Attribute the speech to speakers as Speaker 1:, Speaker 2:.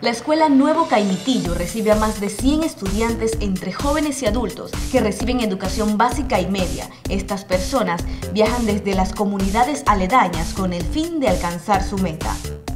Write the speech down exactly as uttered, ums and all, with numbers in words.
Speaker 1: La Escuela Nuevo Caimitillo recibe a más de cien estudiantes entre jóvenes y adultos que reciben educación básica y media. Estas personas viajan desde las comunidades aledañas con el fin de alcanzar su meta.